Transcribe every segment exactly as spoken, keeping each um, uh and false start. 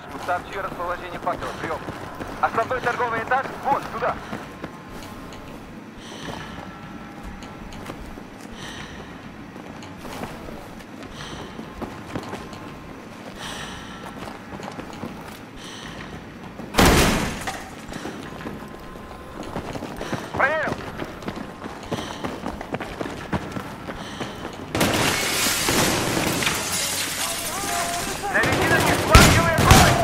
Сообщи расположение факела. Прием. Основной торговый этаж вон туда. Проверил. Наведи на них фланговый огонь!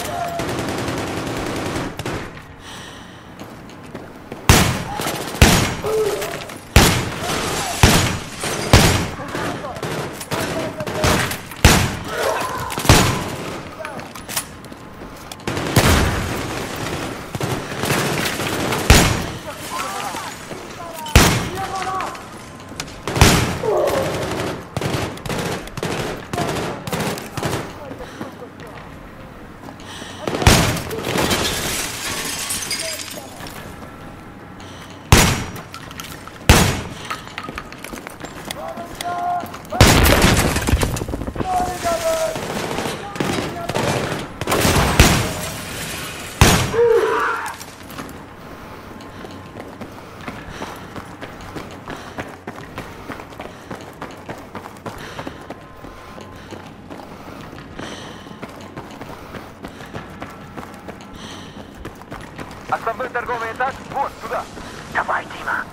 Основной торговый этаж вот туда. Давай, Дима.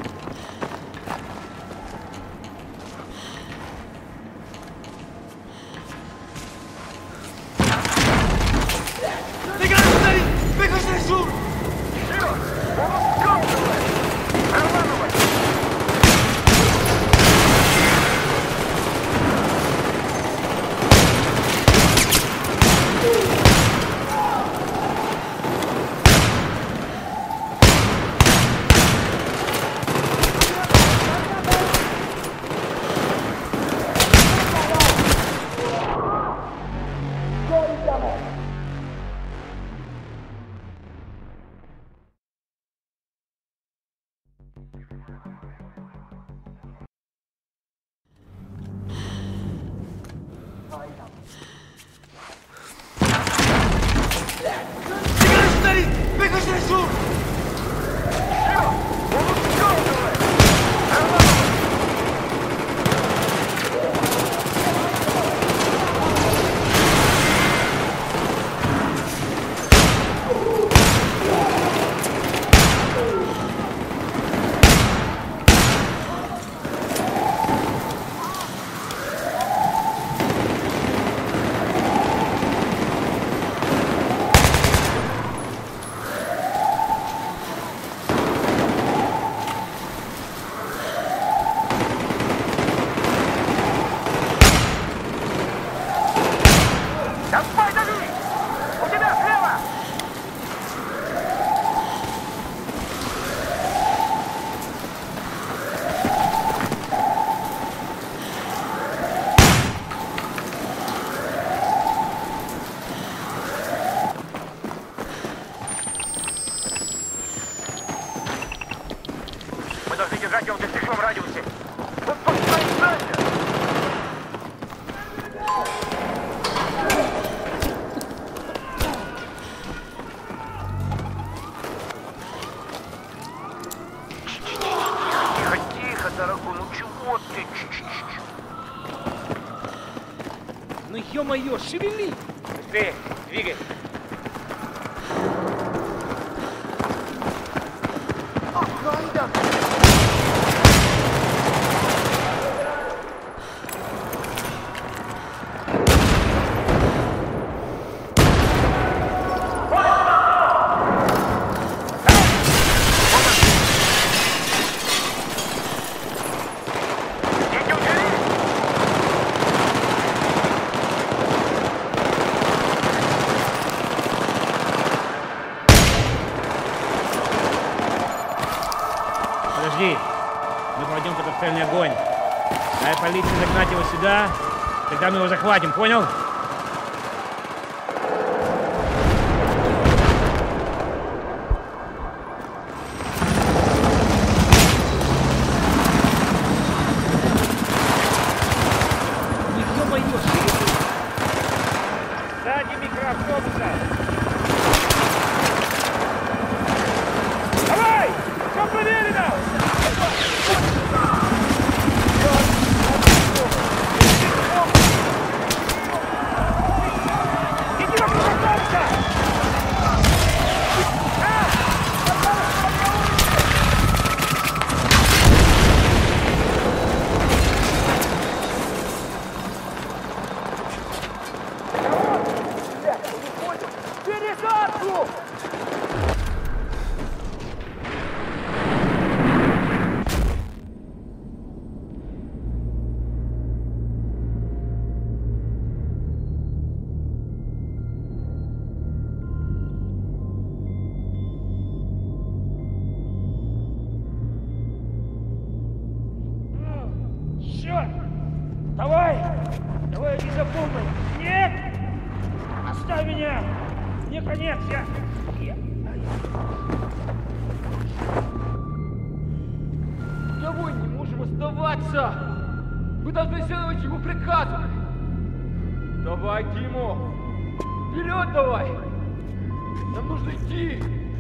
Мы должны держать его в достижимом радиусе. Вот посмотри, дальше! Тихо, тихо, дорогой, ну чего ты? Ну ё-моё, шевели! Быстрее, двигай! Подожди, мы проводим катастрофальный огонь. Дай полиции загнать его сюда, тогда мы его захватим, понял? Ё-моё, сзади микроавтобус. Давай! Все проверено! Иди на приготовься! Пересадку! Черт! Давай! Давай, иди за помпой! Нет! Оставь меня! Не конец, я... я... Кого не можем оставаться? Мы должны следовать его приказу. Давай, Тимо! Вперед давай! Нам нужно идти!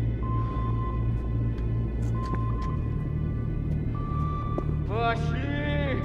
Пошли!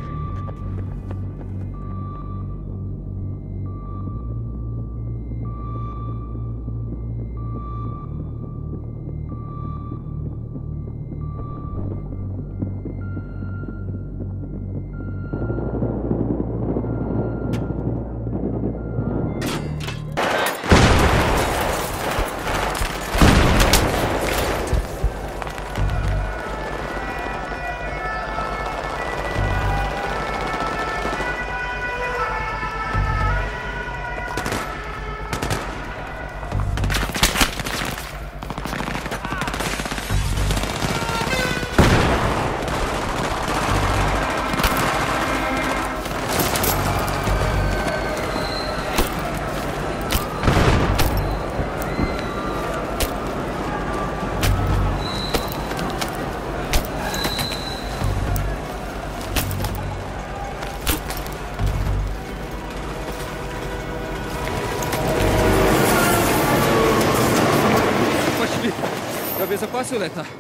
Обезопасил это?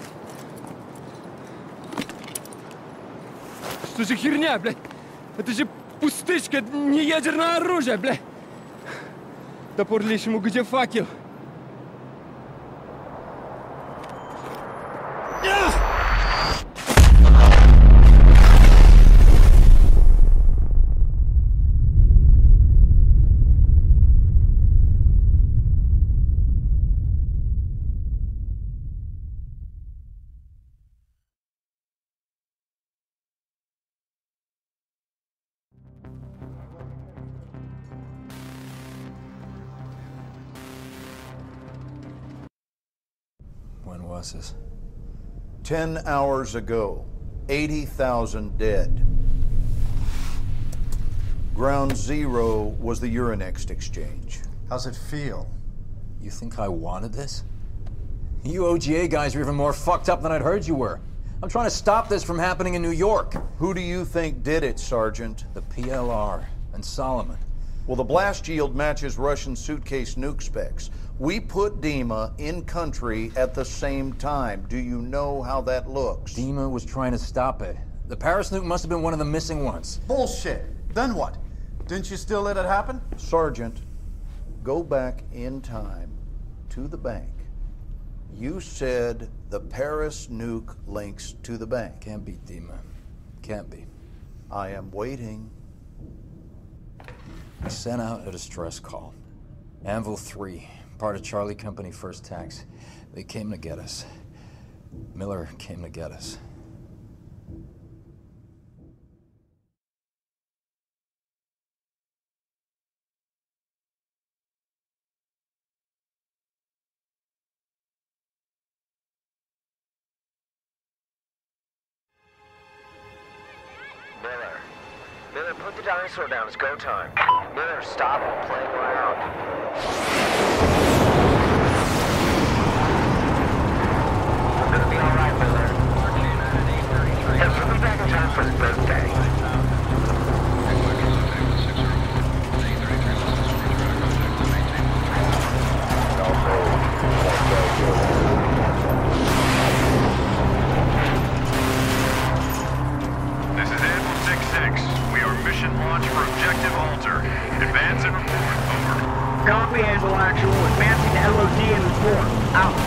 Что же херня, блядь? Это же пустышка, не ядерное оружие, блядь! Топор лишь ему где факел? When was this? Ten hours ago, eighty thousand dead. Ground zero was the Urinext exchange. How's it feel? You think I wanted this? You O G A guys are even more fucked up than I'd heard you were. I'm trying to stop this from happening in New York. Who do you think did it, Sergeant? The P L R and Solomon. Well, the blast yield matches Russian suitcase nuke specs. We put Dima in country at the same time. Do you know how that looks? Dima was trying to stop it. The Paris nuke must have been one of the missing ones. Bullshit. Then what? Didn't you still let it happen? Sergeant, go back in time to the bank. You said the Paris nuke links to the bank. Can't be, Dima. Can't be. I am waiting. We sent out a distress call. Anvil three, part of Charlie Company First Tax. They came to get us. Miller came to get us. Miller. Miller, put the dinosaur down. It's go time. Miller, stop playing around. I'm gonna be alright, Miller. Hey, put me back in time for his birthday. four, out.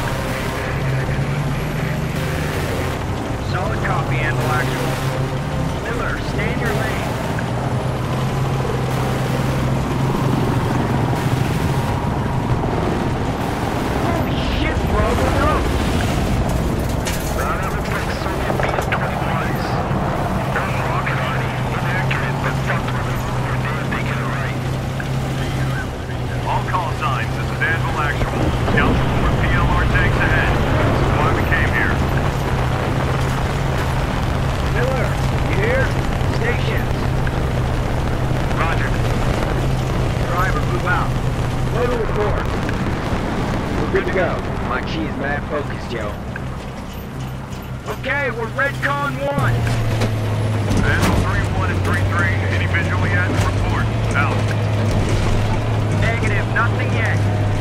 Solid copy, Anvil Actual. Miller, stay in your lane. Holy shit, bro, what's up? Round up and fix Soviet B S twenty-ones. Don't rock it, honey. Inaccurate, but fuck with it. We're damn thinking it right. All call signs, this is Anvil Actual. Scouts report P L R tanks ahead. This is why we came here. Miller, you here? Stations. Roger. Driver, move out. Load to report. We're good to go. My key is mad focused, yo. Okay, we're Redcon one. Anvil three one and three three, any visual yet? Report. Out. Negative, nothing yet.